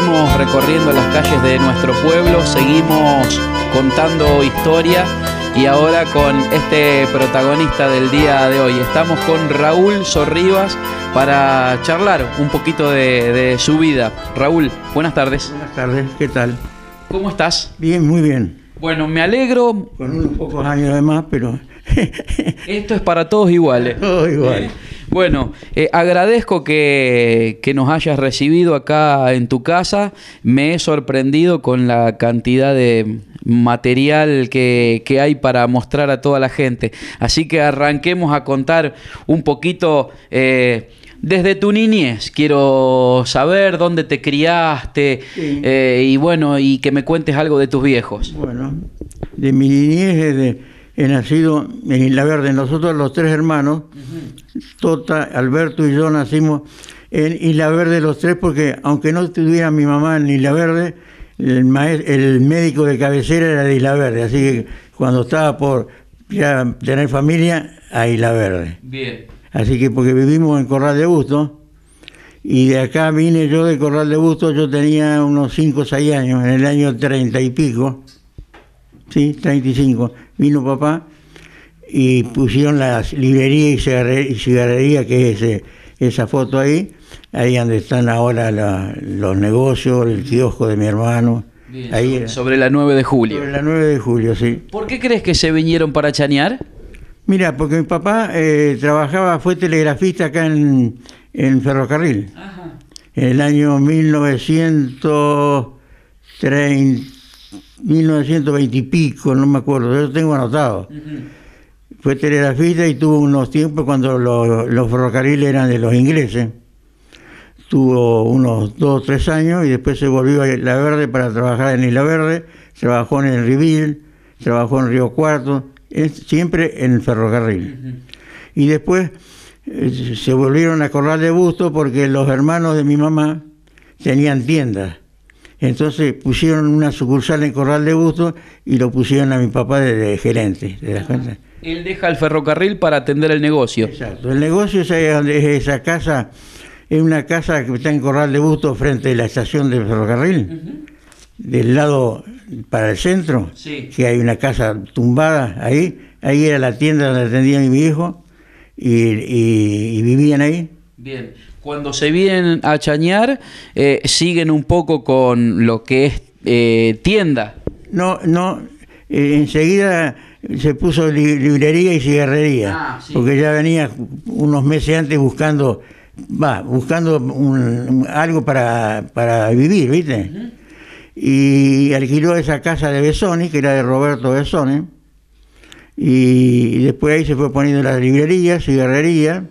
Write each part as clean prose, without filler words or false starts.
seguimos recorriendo las calles de nuestro pueblo, seguimos contando historia y ahora con este protagonista del día de hoy. Estamos con Raúl Sorribas para charlar un poquito de su vida. Raúl, buenas tardes. Buenas tardes, ¿qué tal? ¿Cómo estás? Bien, muy bien. Bueno, me alegro. Con unos pocos años de más, pero... Esto es para todos iguales. Todo igual. Bueno, agradezco que nos hayas recibido acá en tu casa. Me he sorprendido con la cantidad de material que hay para mostrar a toda la gente. Así que arranquemos a contar un poquito desde tu niñez. Quiero saber dónde te criaste, Sí. Y bueno, y que me cuentes algo de tus viejos. Bueno, de mi niñez he nacido en Isla Verde. Nosotros los tres hermanos, Tota, Alberto y yo, nacimos en Isla Verde los tres porque aunque no tuviera mi mamá en Isla Verde, el médico de cabecera era de Isla Verde. Así que cuando estaba por ya tener familia, a Isla Verde. Bien. Así que porque vivimos en Corral de Bustos, y de acá vine yo de Corral de Bustos, yo tenía unos 5 o 6 años, en el año 30 y pico, sí, 35, vino papá y pusieron la librería y cigarrería, que es esa foto ahí donde están ahora los negocios, el kiosco de mi hermano. Bien. Ahí Sobre la 9 de julio. sobre la 9 de julio, sí. ¿Por qué crees que se vinieron para chañar? Mira, porque mi papá fue telegrafista acá en Ferrocarril. Ajá. En el año 1920 y pico, no me acuerdo, yo tengo anotado. Fue telegrafista y tuvo unos tiempos cuando los ferrocarriles eran de los ingleses. Tuvo unos 2 o 3 años y después se volvió a Isla Verde para trabajar en Isla Verde. Trabajó en el Rivil, trabajó en Río Cuarto, siempre en el ferrocarril. Y después se volvieron a Corral de Bustos porque los hermanos de mi mamá tenían tiendas. Entonces pusieron una sucursal en Corral de Bustos y lo pusieron a mi papá de gerente. ¿Te das cuenta? Él deja el ferrocarril para atender el negocio. Exacto. El negocio es esa casa, es una casa que está en Corral de Bustos frente a la estación del ferrocarril. Del lado para el centro, Sí. que hay una casa tumbada ahí era la tienda donde atendía mi viejo y vivían ahí. Bien. Cuando se vienen a chañar, siguen un poco con lo que es tienda. No, enseguida se puso librería y cigarrería, Sí. porque ya venía unos meses antes buscando algo para vivir, ¿viste? Y alquiló esa casa de Besoni, que era de Roberto Besoni, y después ahí se fue poniendo la librería, cigarrería,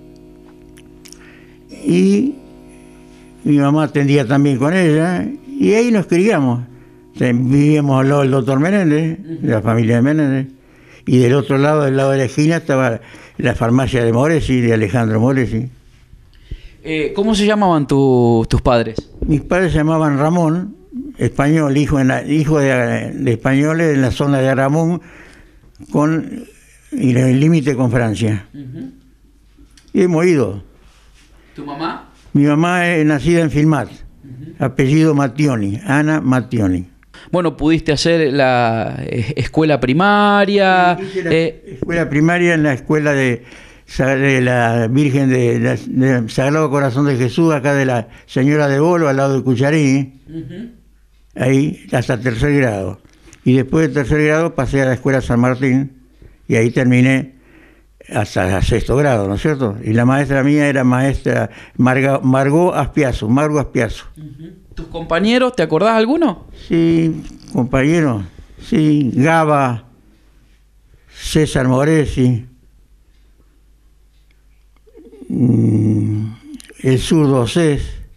y mi mamá atendía también con ella, y ahí nos criamos. Vivíamos al lado del doctor Menéndez, de la familia de Menéndez, y del otro lado, del lado de la esquina, estaba la farmacia de Moresi, de Alejandro Moresi. ¿Cómo se llamaban tus padres? Mis padres se llamaban Ramón, español, hijo de españoles en la zona de Aramón, y en el límite con Francia. Y hemos ido. ¿Tu mamá? Mi mamá es nacida en Filmat, apellido Mattioni, Ana Mattioni. Bueno, pudiste hacer la escuela primaria. Hice la escuela primaria en la escuela de la Virgen del Sagrado Corazón de Jesús, acá de la Señora de Bolo, al lado de Cucharín. Ahí hasta 3er grado. Y después de 3er grado pasé a la escuela San Martín y ahí terminé hasta 6º grado, ¿no es cierto? Y la maestra mía era maestra Margot Aspiazo. ¿Tus compañeros, te acordás alguno? Sí, compañero, sí, Gaba, César Moresi, el zurdo Cés,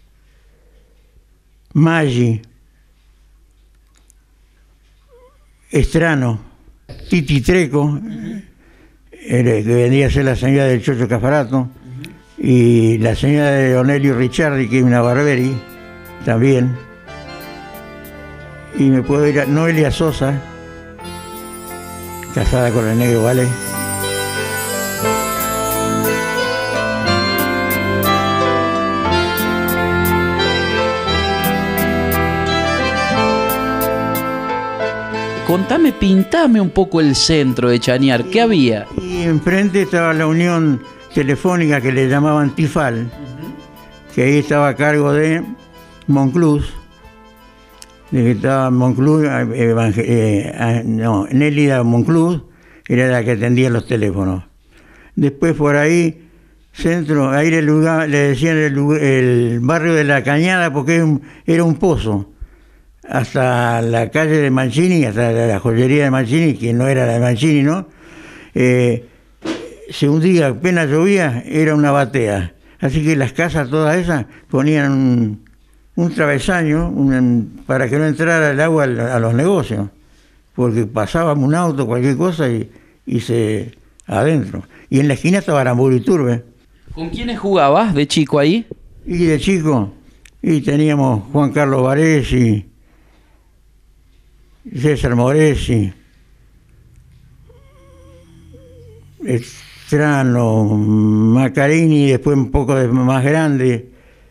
Maggi, Estrano, Titi Treco, que vendría a ser la señora del Chocho Cafarato, y la señora de Onelio Ricciardi, que es una Barberi, también. Y me puedo ir a Noelia Sosa, casada con el negro Vale. Contame, pintame un poco el centro de Chañar. ¿Qué había? Y enfrente estaba la Unión Telefónica, que le llamaban Tifal, que ahí estaba a cargo de Monclús, de que estaba Monclús, Nélida Monclús, era la que atendía los teléfonos. Después por ahí, centro, ahí le decían el barrio de la Cañada, porque era un pozo, hasta la calle de Mancini, hasta la joyería de Mancini, que no era la de Mancini, ¿no? Se hundía, apenas llovía, era una batea. Así que las casas todas esas ponían un travesaño para que no entrara el agua a los negocios, porque pasaba un auto, cualquier cosa, y se adentro. Y en la esquina estaba Aramburu Iturbe. ¿Con quiénes jugabas de chico ahí? Y de chico, y teníamos Juan Carlos Varesi, César Moresi, Estrano, Macarini, después un poco más grande.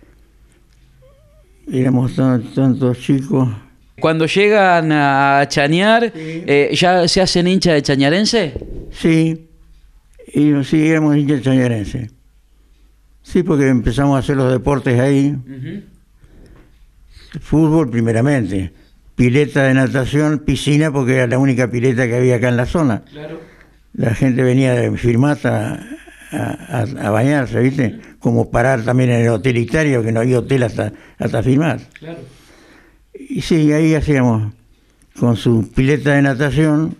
Éramos tantos chicos. Cuando llegan a Chañar, sí. ¿Ya se hacen hincha de chañarense? Sí, y sí, éramos hinchas chañarense. Sí, porque empezamos a hacer los deportes ahí. Fútbol primeramente, pileta de natación, piscina, porque era la única pileta que había acá en la zona. Claro. La gente venía de Firmata a bañarse, ¿viste? Como parar también en el Hotel Italia, que no había hotel hasta Firmata. Claro. Y sí, ahí hacíamos, con su pileta de natación,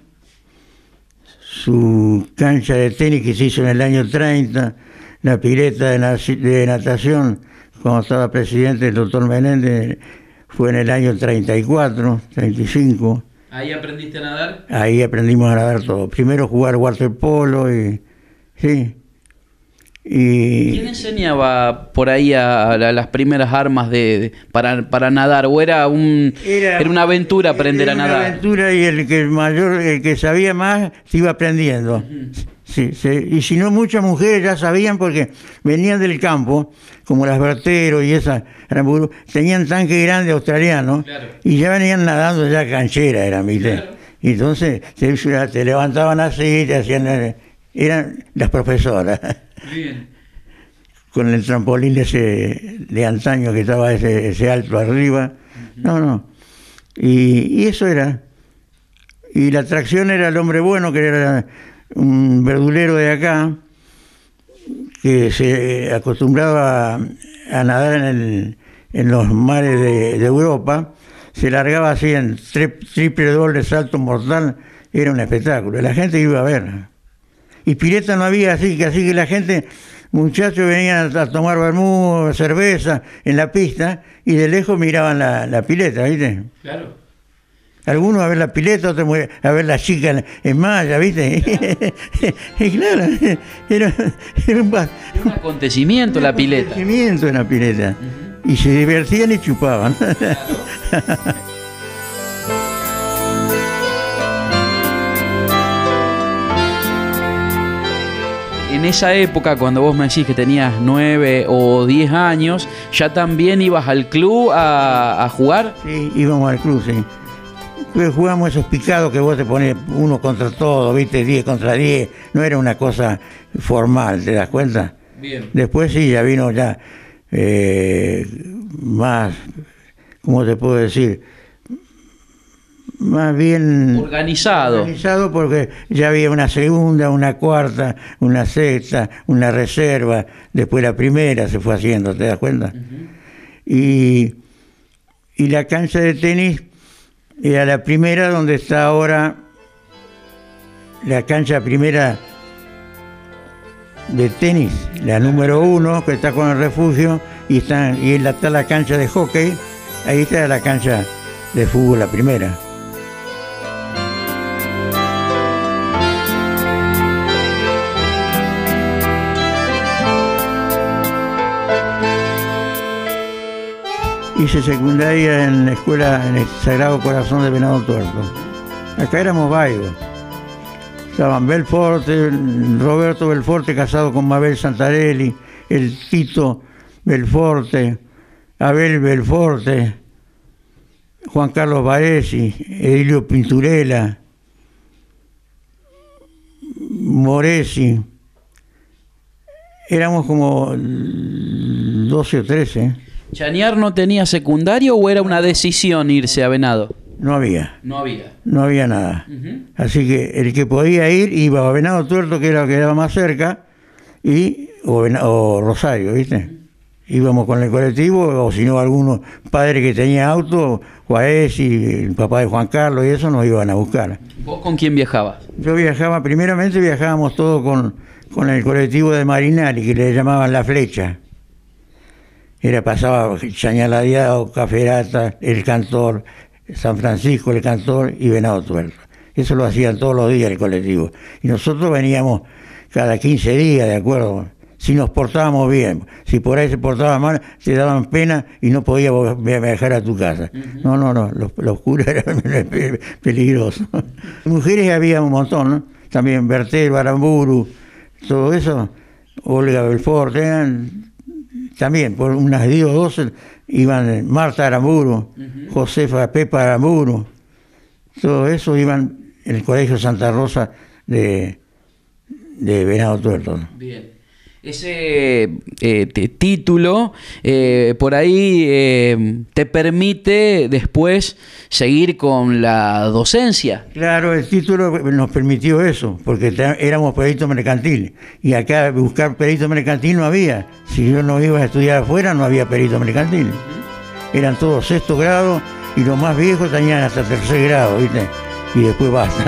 su cancha de tenis que se hizo en el año 30, la pileta de natación, cuando estaba presidente el doctor Menéndez, fue en el año 34, 35. ¿Ahí aprendiste a nadar? Ahí aprendimos a nadar todo. Primero jugar waterpolo y... sí. Y... ¿Quién enseñaba por ahí a las primeras armas para nadar? ¿O era una aventura aprender a nadar? Era una aventura, y el que sabía más, se iba aprendiendo. Sí, y si no, muchas mujeres ya sabían, porque venían del campo, como las Bertero y esas, tenían tanque grande australiano, claro. Y ya venían nadando, ya canchera eran, ¿viste? Claro. Y entonces te levantaban así, te hacían, eran las profesoras. Bien. Con el trampolín ese de antaño que estaba ese alto arriba. No. Y eso era. Y la atracción era el hombre bueno, que era un verdulero de acá, que se acostumbraba a nadar en los mares de Europa, se largaba así en triple doble salto mortal, era un espectáculo, la gente iba a ver. Y pileta no había, así que la gente, muchachos venían a tomar vermú, cerveza en la pista, y de lejos miraban la pileta, ¿viste? Claro. Algunos a ver la pileta, otros a ver la chica en malla, ¿viste? Claro. Y claro, era un acontecimiento la pileta. Un acontecimiento en la pileta. Y se divertían y chupaban. Claro. En esa época, cuando vos me decís que tenías 9 o 10 años, ¿ya también ibas al club a jugar? Sí, íbamos al club, sí. Jugamos esos picados que vos te pones uno contra todo, ¿viste? 10 contra 10. No era una cosa formal, ¿te das cuenta? Bien. Después sí, ya vino ya más, ¿cómo te puedo decir? Más bien... Organizado. Organizado, porque ya había una segunda, una cuarta, una sexta, una reserva. Después la primera se fue haciendo, ¿te das cuenta? Y la cancha de tenis... era la primera donde está ahora la cancha primera de tenis, la número 1, que está con el refugio, y está la cancha de hockey, ahí está la cancha de fútbol, la primera. Hice secundaria en la escuela, en el Sagrado Corazón de Venado Tuerto. Acá éramos vaigos. Estaban Belforte, Roberto Belforte, casado con Mabel Santarelli, el Tito Belforte, Abel Belforte, Juan Carlos Varesi, Edilio Pinturela, Moresi. Éramos como 12 o 13. ¿Chañar no tenía secundario o era una decisión irse a Venado? No había. No había. No había nada. Así que el que podía ir iba a Venado Tuerto, que era lo que quedaba más cerca, o Rosario, ¿viste? Íbamos con el colectivo, o si no, algunos padres que tenían auto, Juárez y el papá de Juan Carlos y eso nos iban a buscar. ¿Vos con quién viajabas? Yo primeramente viajábamos todos con el colectivo de Marinari, que le llamaban La Flecha. Pasaba Chañar Caferata, El Cantor, San Francisco, El Cantor y Venado Tuerto. Eso lo hacían todos los días el colectivo. Y nosotros veníamos cada 15 días, ¿de acuerdo? Si nos portábamos bien. Si por ahí se portaba mal, te daban pena y no podías viajar a tu casa. No, los curas eran peligrosos. Mujeres había un montón, ¿no? También Bertel, Baramburu, todo eso, Olga Belfort, también por unas 10 o 12 iban Marta Aramburu, Josefa Pepa Aramburu, todo eso iban en el Colegio Santa Rosa de Venado Tuerto. Bien. Ese título por ahí te permite después seguir con la docencia. Claro, el título nos permitió eso, porque éramos perito mercantil, y acá buscar perito mercantil no había. Si yo no iba a estudiar afuera, no había perito mercantil. Eran todos 6º grado, y los más viejos tenían hasta 3er grado, ¿viste? Y después basta.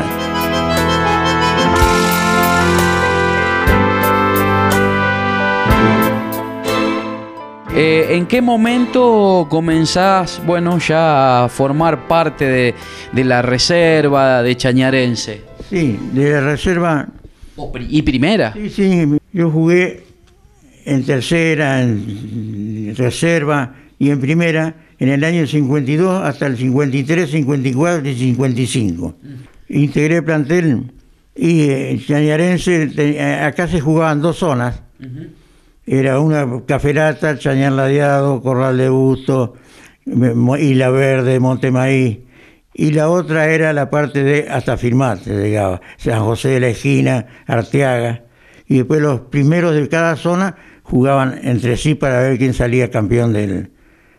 ¿En qué momento comenzás, bueno, ya a formar parte de la reserva de Chañarense? Sí, de la reserva. ¿Y primera? Sí, yo jugué en tercera, en reserva y en primera en el año 52 hasta el 53, 54 y 55. Integré el plantel y Chañarense, acá se jugaban 2 zonas. Era una Caferata, Chañar Ladeado, Corral de Busto, Isla Verde, Montemaíz. Y la otra era la parte de hasta Firmate, llegaba, San José de la Esquina, Arteaga. Y después los primeros de cada zona jugaban entre sí para ver quién salía campeón del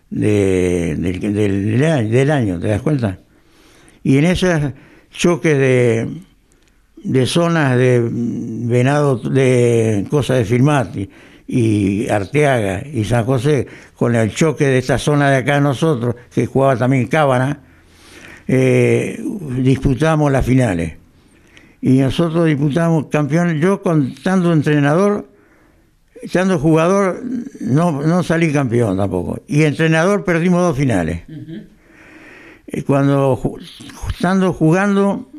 año, ¿te das cuenta? Y en esos choques de zonas de Venado, de cosas de Firmate, y Arteaga y San José, con el choque de esta zona de acá nosotros, que jugaba también Cábana, disputamos las finales. Y nosotros disputamos campeón. Yo, estando entrenador, estando jugador, no salí campeón tampoco. Y entrenador perdimos 2 finales. Estando jugando,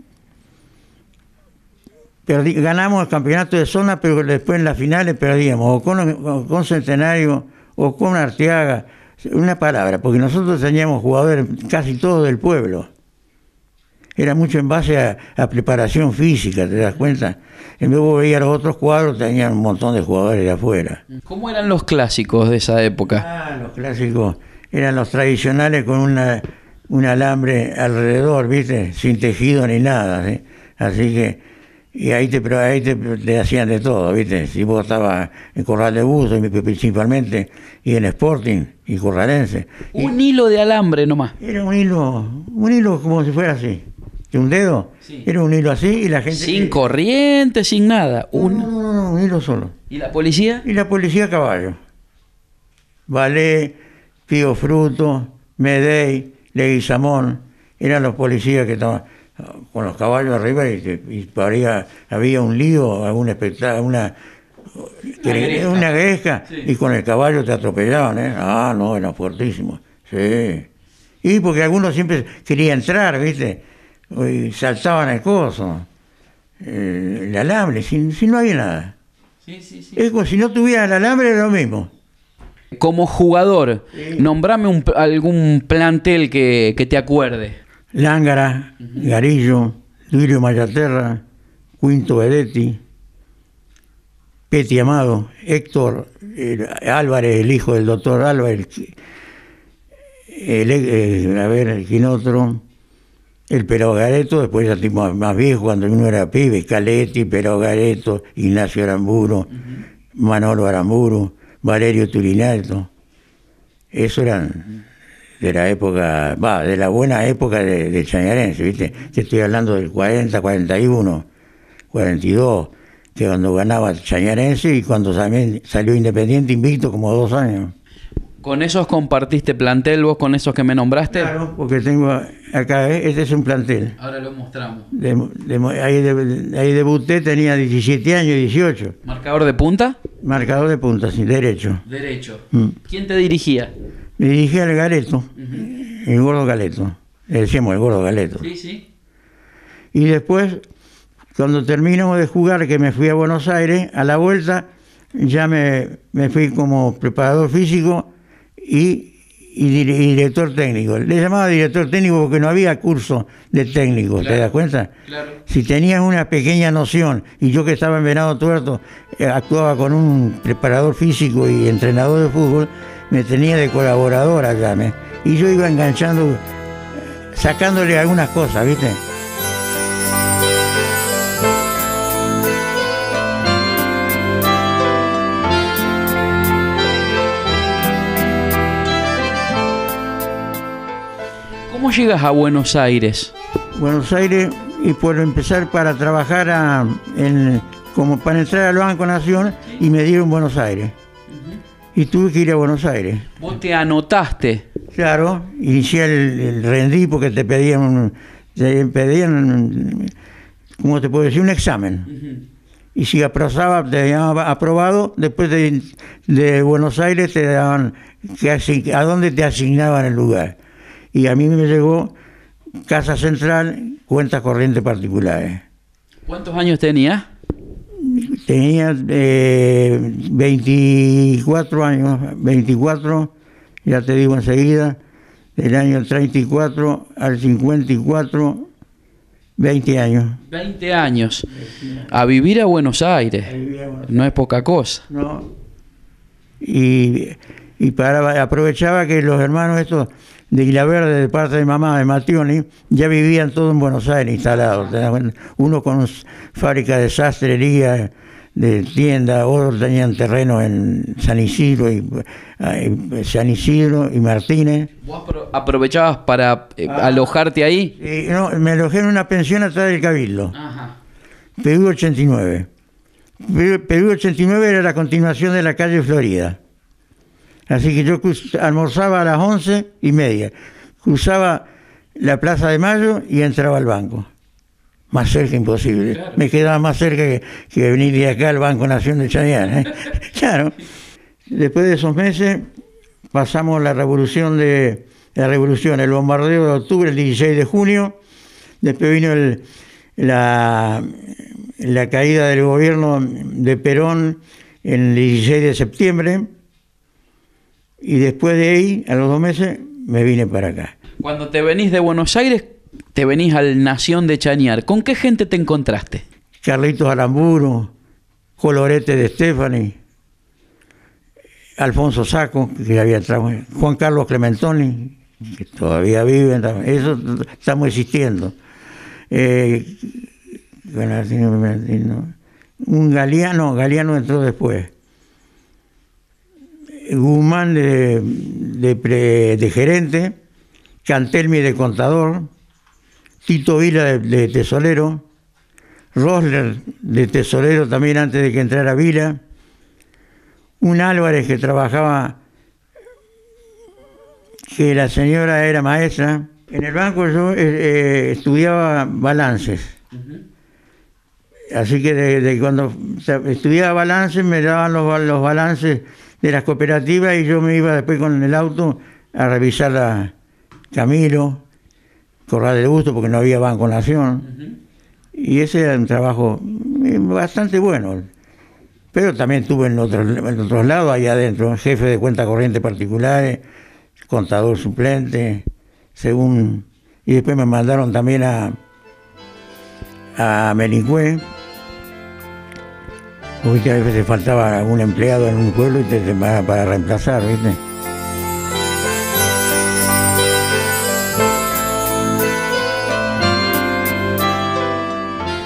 ganamos el campeonato de zona, pero después en las finales perdíamos, o con Centenario, o con Arteaga, una palabra, porque nosotros teníamos jugadores casi todos del pueblo. Era mucho en base a preparación física, ¿te das cuenta? En vez de veías los otros cuadros, tenían un montón de jugadores de afuera. ¿Cómo eran los clásicos de esa época? Los clásicos eran los tradicionales con un alambre alrededor, ¿viste? Sin tejido ni nada, ¿sí? Así que y ahí te hacían de todo, ¿viste? Si vos estabas en Corral de Busto, principalmente, y en Sporting y Corralense. Un hilo de alambre nomás. Era un hilo como si fuera así. De un dedo. Sí. Era un hilo así y la gente... Sin corriente, sin nada. No, un hilo solo. ¿Y la policía? Y la policía a caballo. Valé, Pío Fruto, Medey, Leguizamón, eran los policías que estaban con los caballos arriba y había un lío, algún espectáculo, una gresca, sí. Y con el caballo te atropellaban, ¿eh? Ah, no, era fuertísimo. Sí. Y porque algunos siempre querían entrar, ¿viste? Y saltaban el coso, el alambre, si no había nada. Sí. Es como si no tuviera el alambre, era lo mismo. Como jugador, sí. Nombrame algún plantel que te acuerde. Lángara, Garillo, Duilio Mayaterra, Quinto Vedetti, Peti Amado, Héctor Álvarez, el hijo del doctor Álvarez, a ver, ¿quién otro? El Pero Gareto, después ya tipo más viejo, cuando uno era pibe, Caletti, Pero Gareto, Ignacio Aramburu, Manolo Aramburu, Valerio Turinato. Eso eran de la época, de la buena época de Chañarense, ¿viste? Te estoy hablando del 40, 41, 42, que cuando ganaba Chañarense y cuando también salió Independiente invicto como 2 años. ¿Con esos compartiste plantel vos con esos que me nombraste? Claro, porque tengo acá, este es un plantel. Ahora lo mostramos. Ahí debuté, tenía 17 años, 18. ¿Marcador de punta? Marcador de punta, sí, derecho. Derecho. ¿Quién te dirigía? Me dirigía al Galeto, el Gordo Galeto. Le decíamos el Gordo Galeto. Sí, sí. Y después, cuando terminamos de jugar, que me fui a Buenos Aires, a la vuelta ya me fui como preparador físico y director técnico. Le llamaba director técnico porque no había curso de técnico, claro. ¿Te das cuenta? Claro. Si tenías una pequeña noción, y yo que estaba en Venado Tuerto, actuaba con un preparador físico y entrenador de fútbol, me tenía de colaborador allá, y yo iba enganchando, sacándole algunas cosas, ¿viste? ¿Cómo llegas a Buenos Aires? Buenos Aires, y por empezar para trabajar como para entrar al Banco Nación, y me dieron Buenos Aires. Y tuve que ir a Buenos Aires. ¿Vos te anotaste? Claro, inicié el rendí porque te pedían, ¿cómo te puedo decir? Un examen. Y si aprobaba, te llamaban aprobado, después de Buenos Aires te daban a dónde te asignaban el lugar. Y a mí me llegó Casa Central, cuentas corrientes particulares. ¿Cuántos años tenías? Tenía 24 años, 24, ya te digo enseguida, del año 34 al 54, 20 años. 20 años. A vivir a Buenos Aires. No es poca cosa. No. Y aprovechaba que los hermanos estos de Isla Verde, de parte de mamá, de Mationi, ya vivían todos en Buenos Aires instalados. Uno con fábrica de sastrería, de tienda, otros tenían terreno en San Isidro y Martínez. ¿Vos aprovechabas para alojarte ahí? No, me alojé en una pensión atrás del Cabildo. Ajá. PU 89. PU 89 era la continuación de la calle Florida. Así que yo almorzaba a las 11:30, cruzaba la Plaza de Mayo y entraba al banco. Más cerca imposible. Claro. Me quedaba más cerca que venir de acá al Banco Nación de Chañar. Claro. Después de esos meses pasamos el bombardeo de octubre, el 16 de junio. Después vino la caída del gobierno de Perón el 16 de septiembre. Y después de ahí, a los 2 meses, me vine para acá. Cuando te venís de Buenos Aires, te venís al Nación de Chañar. ¿Con qué gente te encontraste? Carlitos Aramburu, Colorete de Stefani, Alfonso Sacco, que había entrado, Juan Carlos Clementoni, que todavía vive, eso estamos existiendo. Un Galeano entró después. Guzmán de gerente, Cantelmi de contador, Tito Vila de tesorero, Rosler de tesorero también antes de que entrara Vila, un Álvarez que trabajaba, que la señora era maestra. En el banco yo estudiaba balances. Así que cuando estudiaba balances me daban los balances de las cooperativas y yo me iba después con el auto a revisar la Camilo, Corral del Busto, porque no había Banco Nación. Y ese era un trabajo bastante bueno. Pero también tuve en otros lados, allá adentro, jefe de cuentas corrientes particulares, contador suplente, y después me mandaron también a Melicué, porque a veces faltaba algún empleado en un pueblo y para reemplazar, ¿viste?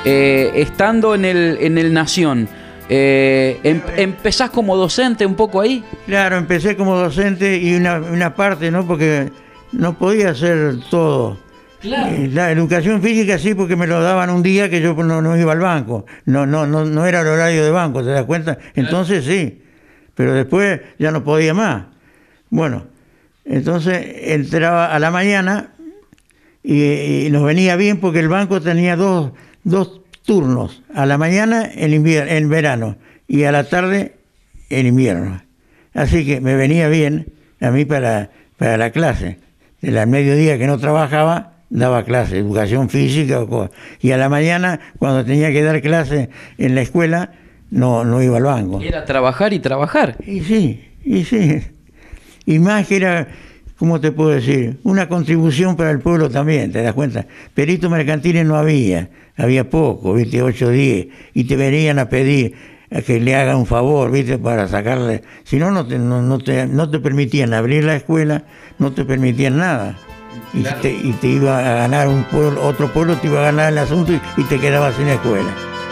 estando en el Nación, ¿empezás como docente un poco ahí? Claro, empecé como docente y una parte, ¿no? Porque no podía hacer todo. Claro. La educación física sí, porque me lo daban un día que yo no iba al banco. No era el horario de banco, ¿te das cuenta? Entonces sí, pero después ya no podía más. Bueno, entonces entraba a la mañana y nos venía bien porque el banco tenía dos turnos, a la mañana en verano y a la tarde en invierno. Así que me venía bien a mí para la clase. Al mediodía que no trabajaba, daba clase, educación física o cosas. Y a la mañana, cuando tenía que dar clase en la escuela, no iba al banco. Era trabajar y trabajar. Y sí. Y más que era, ¿cómo te puedo decir? Una contribución para el pueblo también, ¿te das cuenta? Peritos mercantiles no había poco, ¿viste? 8 o 10, y te venían a pedir a que le haga un favor, ¿viste? Para sacarle. Si no, no te permitían abrir la escuela, no te permitían nada. Claro. Y te iba a ganar otro pueblo te iba a ganar el asunto y te quedabas sin escuela.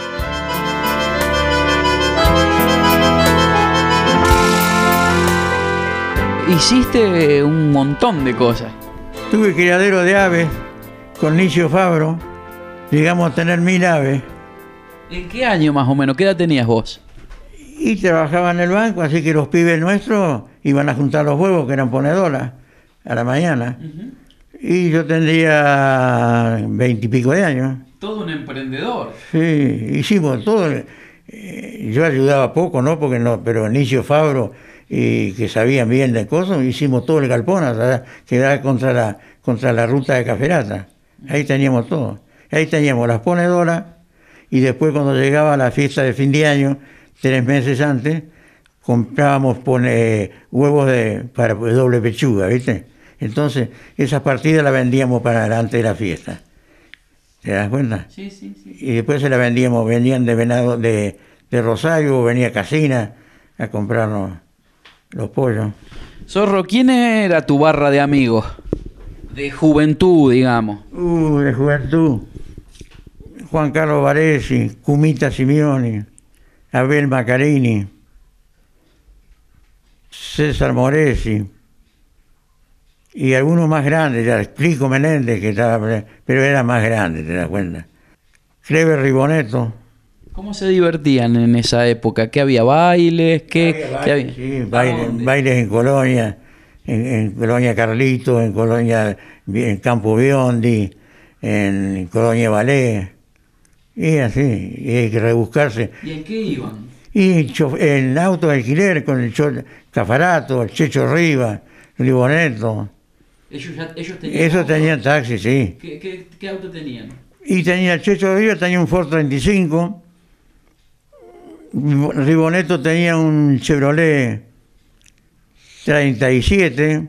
Hiciste un montón de cosas. Tuve criadero de aves con Nicio Fabro, llegamos a tener 1000 aves. ¿En qué año más o menos? ¿Qué edad tenías vos? Y trabajaba en el banco, así que los pibes nuestros iban a juntar los huevos, que eran ponedoras, a la mañana. Y yo tendría 20 y pico de años. Todo un emprendedor. Sí, hicimos todo. Yo ayudaba poco, ¿no? Pero Nicio Fabro, que sabían bien de cosas, hicimos todo el galpón, hasta que da contra la ruta de Caferata. Ahí teníamos todo. Ahí teníamos las ponedoras, y después cuando llegaba la fiesta de fin de año, 3 meses antes, comprábamos huevos para doble pechuga, ¿viste? Entonces, esas partidas las vendíamos para delante de la fiesta. ¿Te das cuenta? Sí. Y después se las venían de Venado, de Rosario, venía Casina a comprarnos los pollos. Zorro, ¿quién era tu barra de amigos? De juventud, digamos. De juventud. Juan Carlos Varesi, Cumita Simeoni, Abel Macarini, César Moresi, y algunos más grandes, ya Explico Menéndez, que estaba, pero era más grande, ¿te das cuenta? Clever Riboneto. ¿Cómo se divertían en esa época? ¿Qué había? ¿Bailes? ¿Qué había? Sí, bailes en Colonia, en Colonia Carlito, en Campo Biondi, en Colonia Ballet, y así, y hay que rebuscarse. ¿Y en qué iban? Y en auto de alquiler con el Cafarato, el Checho Rivas, Riboneto. ¿Ellos tenían Esos tenían taxi, sí. ¿Qué auto tenían? Y tenía el Checho Rivas, tenía un Ford 35, Riboneto tenía un Chevrolet 37,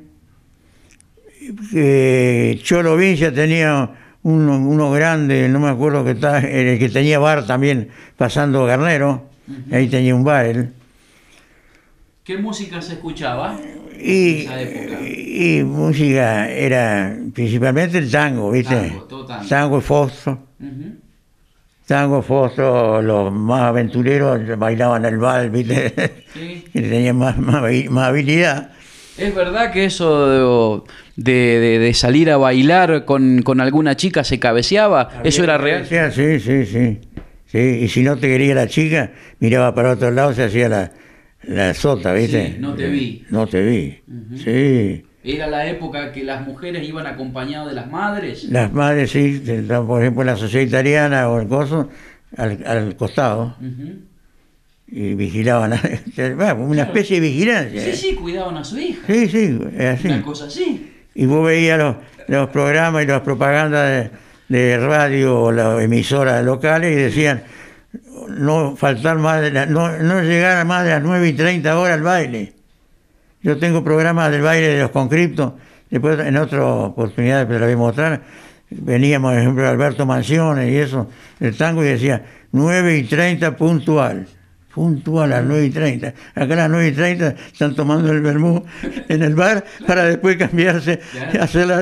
Cholo Villa tenía uno grande, no me acuerdo el que tenía bar también, pasando Garnero, ahí tenía un bar él. ¿Qué música se escuchaba en esa época? Y música era principalmente el tango, ¿viste? Tango y Fostro. Tango, Fostro, los más aventureros bailaban el vals, ¿viste? Sí. Que tenían más habilidad. ¿Es verdad que eso de salir a bailar con alguna chica se cabeceaba? ¿Eso era real? Sí. Y si no te quería la chica, miraba para otro lado, se hacía la sota, ¿viste? Sí, no te vi. No te vi, sí. ¿Era la época que las mujeres iban acompañadas de las madres? Las madres, sí, por ejemplo, la sociedad italiana o el coso, al costado. Y vigilaban, una especie de vigilancia. Sí, cuidaban a su hija. Sí, es así. Una cosa así. Y vos veías los programas y las propagandas de radio o las emisoras locales y decían no faltar no llegar a más de las 9:30 al baile. Yo tengo programas del baile de los conscriptos, después en otra oportunidad te lo voy a mostrar, veníamos, por ejemplo, Alberto Mansiones y eso, el tango, y decía 9:30 puntual a las 9:30. Acá a las 9:30 están tomando el vermú en el bar para después cambiarse, hacer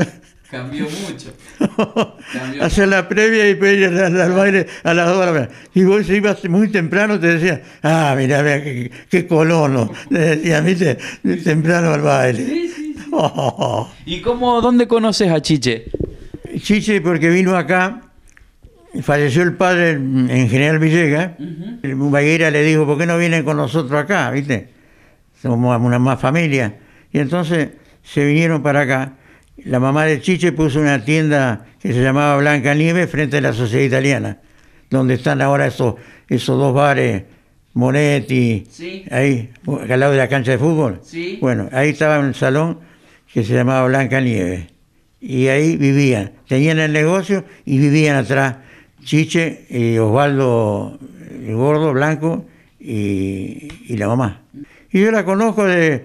Cambió mucho. Hacer la previa y después ir al baile a las 2 de la mañana. Y vos ibas muy temprano, te decían, ah, mira, qué colono. Le decían, viste, temprano al baile. Sí, sí, sí. ¿Y dónde conoces a Chiche? Chiche, porque vino acá, falleció el padre en General Villegas. Baguera le dijo, ¿por qué no vienen con nosotros acá? ¿Viste? Somos una más familia. Y entonces se vinieron para acá. La mamá de Chiche puso una tienda que se llamaba Blanca Nieve frente a la Sociedad Italiana, donde están ahora esos 2 bares, Monetti, sí, ahí, al lado de la cancha de fútbol. Sí. Bueno, ahí estaba un salón que se llamaba Blanca Nieve. Y ahí vivían, tenían el negocio y vivían atrás Chiche y Osvaldo, el gordo, Blanco, y la mamá. Y yo la conozco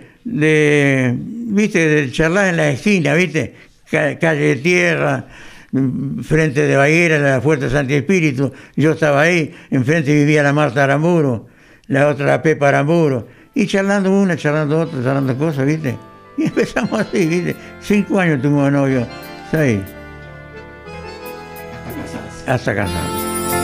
viste, de charlar en la esquina, viste, calle de tierra, frente de Baguera, la Fuerte Santi Espíritu. Yo estaba ahí, enfrente vivía la Marta Aramburu, la otra la Pepa Aramburu, y charlando una, charlando otra, charlando cosas, viste. Y empezamos así, viste. 5 años tuvimos de novio, 6. Hasta casarnos.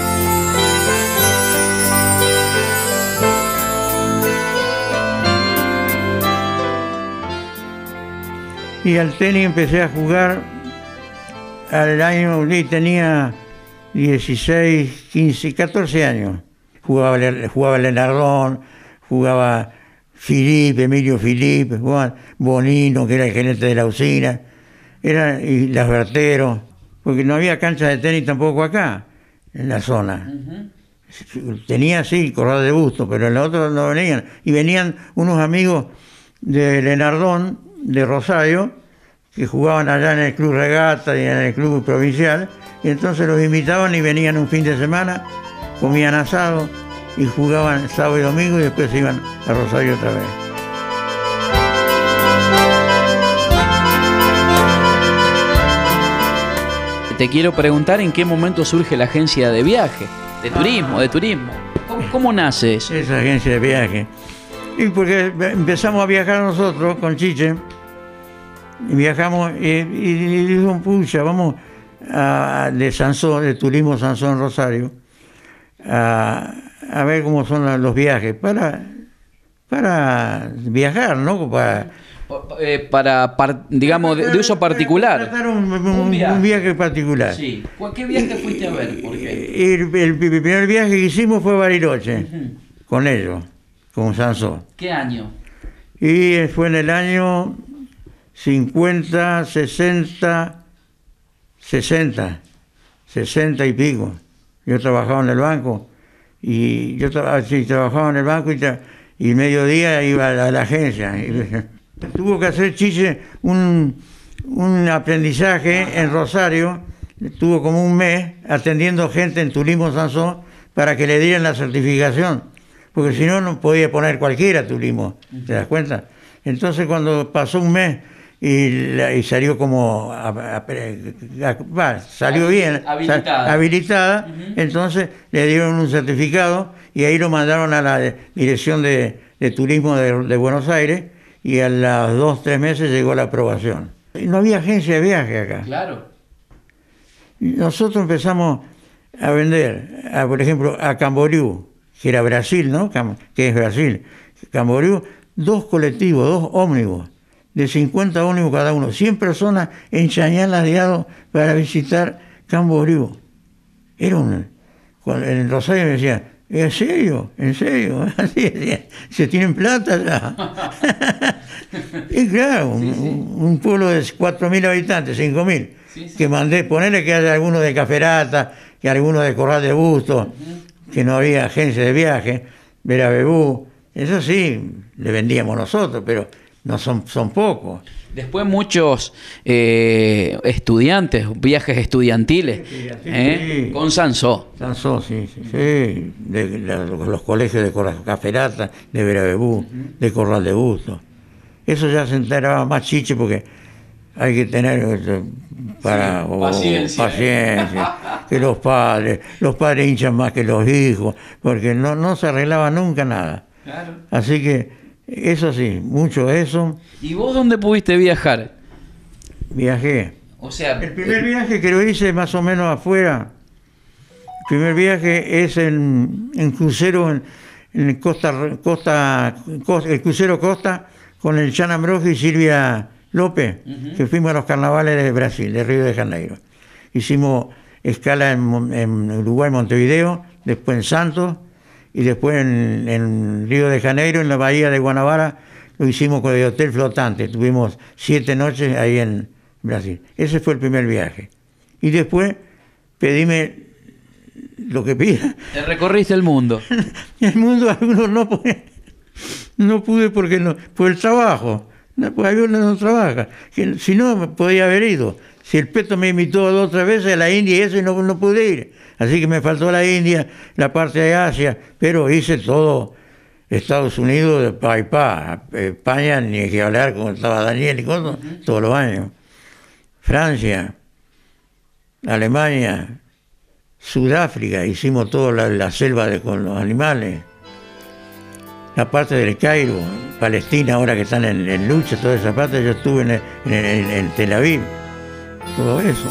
Y al tenis empecé a jugar al año, tenía 16, 15, 14 años. Jugaba Lenardón, jugaba Emilio Filipe, jugaba Bonino, que era el gerente de la usina, y Lasbertero, porque no había cancha de tenis tampoco acá, en la zona. Tenía, sí, Corral de Busto, pero en la otra no venían. Y venían unos amigos de Lenardón, de Rosario, que jugaban allá en el Club Regata y en el Club Provincial, y entonces los invitaban y venían un fin de semana, comían asado y jugaban sábado y domingo y después se iban a Rosario otra vez. Te quiero preguntar en qué momento surge la agencia de viaje, de turismo. ¿Cómo nace eso? Esa agencia de viaje. Y porque empezamos a viajar nosotros con Chiche, y viajamos y dijimos, pucha, vamos de Turismo Sansón Rosario, a ver cómo son los viajes, para viajar, ¿no? Digamos, de uso particular. Para un viaje particular. Sí. ¿Qué viaje fuiste a ver? ¿Por qué? El primer viaje que hicimos fue a Bariloche, con ellos, con Sansón. ¿Qué año? Y fue en el año 50, 60 y pico. Yo trabajaba en el banco, y trabajaba en el banco y mediodía iba a la agencia. Tuvo que hacer Chiche un aprendizaje en Rosario, estuvo como un mes atendiendo gente en Turismo Sansón para que le dieran la certificación, porque si no, no podía poner cualquiera Turismo, ¿te das cuenta? Entonces cuando pasó un mes y salió como, salió bien, habilitada, entonces le dieron un certificado y ahí lo mandaron a la Dirección de Turismo de Buenos Aires, y a los 2 o 3 meses llegó la aprobación. No había agencia de viaje acá. Claro. Nosotros empezamos a vender, por ejemplo, a Camboriú, que era Brasil, ¿no? Que es Brasil. Camboriú, 2 colectivos, 2 ómnibus, de 50 ómnibus cada uno, 100 personas en Chañal ladeados para visitar Camboriú. En Rosario me decían, ¿en serio? ¿En serio? Así decía, ¿se tienen plata ya? Y claro, un pueblo de 4.000 habitantes, 5.000, que mandé, ponerle que haya algunos de Caferata, que algunos de Corral de Busto, que no había agencia de viaje, Vera Bebú, eso sí, le vendíamos nosotros, pero no son pocos. Después muchos estudiantes, viajes estudiantiles, sí. Con Sansón. Sansón, sí. De los colegios de Caferata, de Vera Bebú, de Corral de Busto. Eso ya se enteraba más Chiche porque hay que tener paciencia. Que los padres hinchan más que los hijos, porque no se arreglaba nunca nada. Claro. Así que eso sí, mucho eso. ¿Y vos dónde pudiste viajar? Viajé. O sea, el primer viaje que lo hice más o menos afuera, el primer viaje es en crucero, en el crucero Costa, con el Chan Ambrogi y Silvia López, que fuimos a los carnavales de Brasil, de Río de Janeiro. Hicimos escala en Uruguay, Montevideo, después en Santos, y después en Río de Janeiro, en la bahía de Guanabara, lo hicimos con el hotel flotante. Tuvimos 7 noches ahí en Brasil. Ese fue el primer viaje. Y después pedime lo que pida. Te recorriste el mundo. El mundo algunos no pude porque no, por el trabajo. No, pues uno no trabaja. Si no, me podía haber ido. Si el Peto me invitó 2 o 3 veces a la India y eso y no pude ir. Así que me faltó la India, la parte de Asia, pero hice todo Estados Unidos de pa y pa. España, ni que hablar, como estaba Daniel y cosas, todos los años. Francia, Alemania, Sudáfrica, hicimos toda la selva con los animales. La parte del Cairo, Palestina, ahora que están en lucha, toda esa parte, yo estuve en Tel Aviv, todo eso.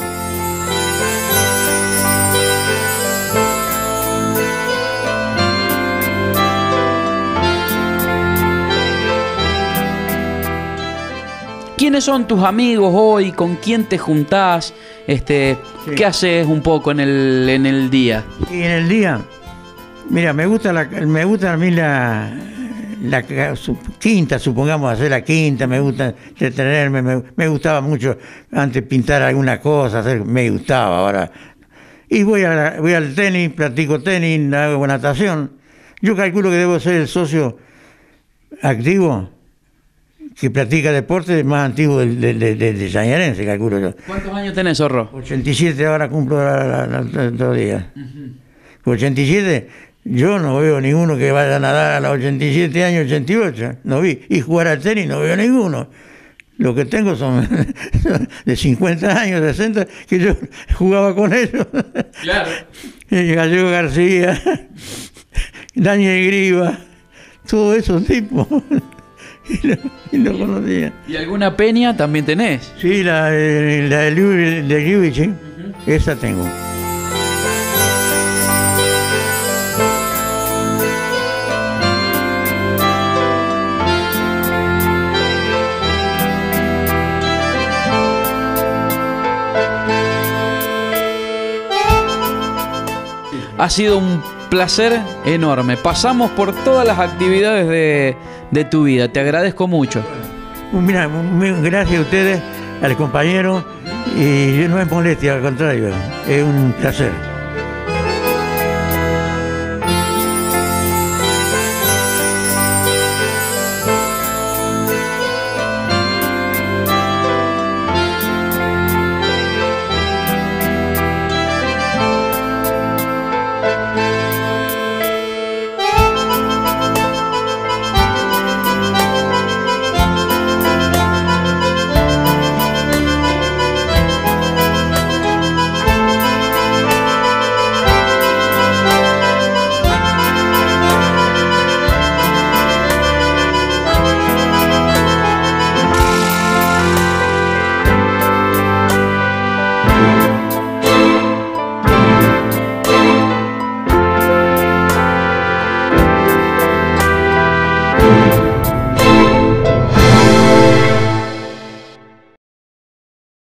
¿Quiénes son tus amigos hoy? ¿Con quién te juntás? Sí. ¿Qué haces un poco en el día? Y en el día, mira, me gusta a mí la quinta, supongamos hacer la quinta, me gusta entretenerme, me gustaba mucho antes pintar alguna cosa, me gustaba ahora. Y voy al tenis, practico tenis, hago natación. Yo calculo que debo ser el socio activo que practica deporte más antiguo de Llanerense, calculo yo. ¿Cuántos años tenés, Zorro? 87 ahora cumplo otro día. 87, yo no veo ninguno que vaya a nadar a los 87 años, 88, no vi. Y jugar al tenis no veo ninguno. Lo que tengo son de 50 años, 60, que yo jugaba con ellos. Claro. Gallego García, Daniel Griva, todos esos tipos. Y lo conocía. ¿Y alguna peña también tenés? Sí, la de Ljubich, ¿sí? Esa tengo. Ha sido un placer enorme. Pasamos por todas las actividades de tu vida. Te agradezco mucho. Mira, gracias a ustedes, al compañero, y no es molestia, al contrario, es un placer.